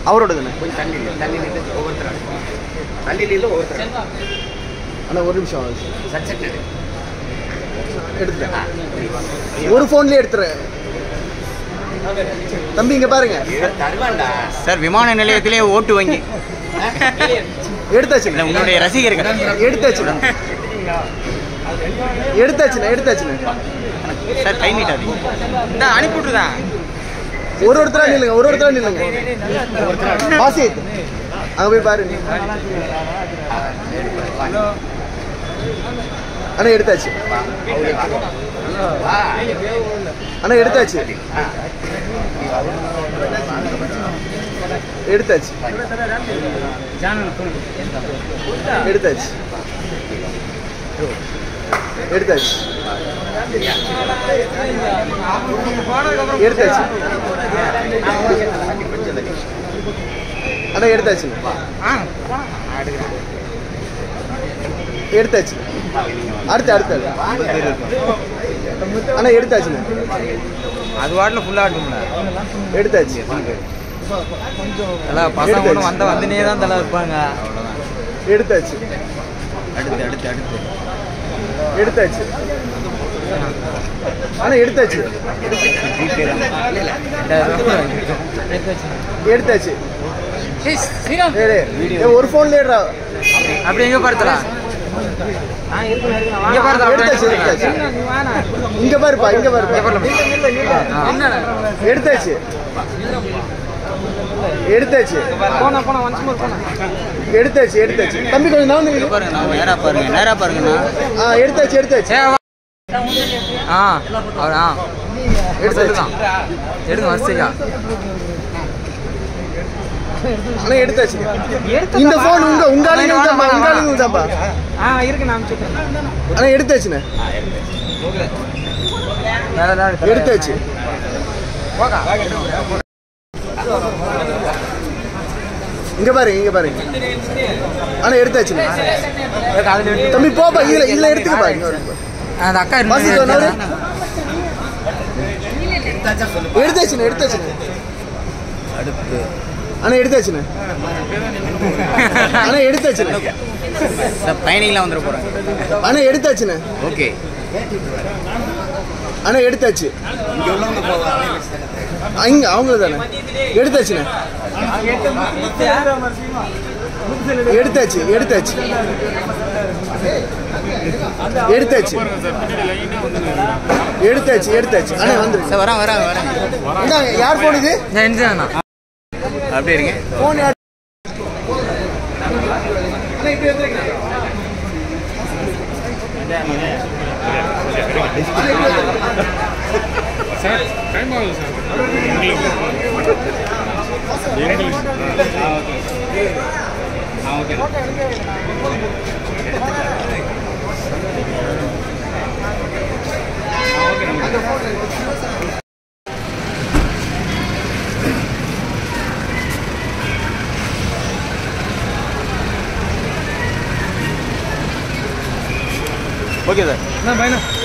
அவரோடதுண்ணே. கொஞ்சம் தள்ளி நின்று ஒவ்வொருத்தர் தள்ளியில் ஒவ்வொருத்தர். ஆனால் ஒரு நிமிஷம் சட்செட் எடுத்துட்டேன். ஒரு ஃபோன்லேயே எடுத்துறேன் தம்பி. இங்கே பாருங்க தருவாண்டா சார். விமான நிலையத்திலே ஓட்டு வங்கி எடுத்தாச்சுண்ணே. உங்களுடைய ரசிகர்கள் எடுத்தாச்சுண்ணே சார். கை நீட்டாது இந்த அனுப்பிவிட்டுதான். ஒருத்தரா நில்லுங்க. பாசி அங்கே போய் பாருங்க. அண்ணா எடுத்தாச்சு. எடுத்தாச்சு. அடுத்து அண்ணா எடுத்தாச்சுண்ணே. அது வாட்டில் ஃபுல்லாக ஆட்டும்ல. எடுத்தாச்சு. எல்லாம் பசங்க ஒன்று வந்துனே தான் தலை இருப்பாங்க. அவ்வளோதான். எடுத்தாச்சு. எடுத்தாச்சு. அண்ணா எடுத்தாச்சு. ஒரு ஃபோன்ல அப்படி எங்க பார்த்துலாம். இங்க பாருப்பா. எடுத்தாச்சு. தம்பி கொஞ்சம் நேரா பாருங்க. எடுத்தாச்சு. எடுங்க வரிசையா. எடுத்தாச்சு. இந்த போன் உங்க ஆளுங்கதான்ப்பா. எடுத்தாச்சுண்ணே. எடுத்தாச்சு. இங்க பாருங்க. எடுத்தாச்சுண்ணே. தம்பி போப்பா. இதுல எடுத்துக்க பாருங்க. அந்த அக்கா எடுத்தாச்சுண்ணே. அடுத்து எடுத்தாச்சுண்ணே. பயணிகளாம் வந்துட போறாங்க. எடுத்தாச்சுண்ணே. ஓகே. எடுத்தாச்சு. அவங்கள தானே. எடுத்தாச்சுண்ணே. எடுத்தாச்சு. வந்துரு. வரேன். யார் போன் இது? அப்படியே இருங்க. போன் யார்? சார் டைம் ஆகுது சார். Okay sir. என்ன பையனா